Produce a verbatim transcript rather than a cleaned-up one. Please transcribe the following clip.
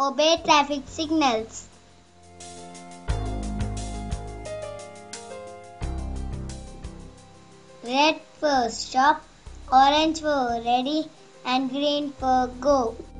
Obey traffic signals. Red for stop, orange for ready, and green for go.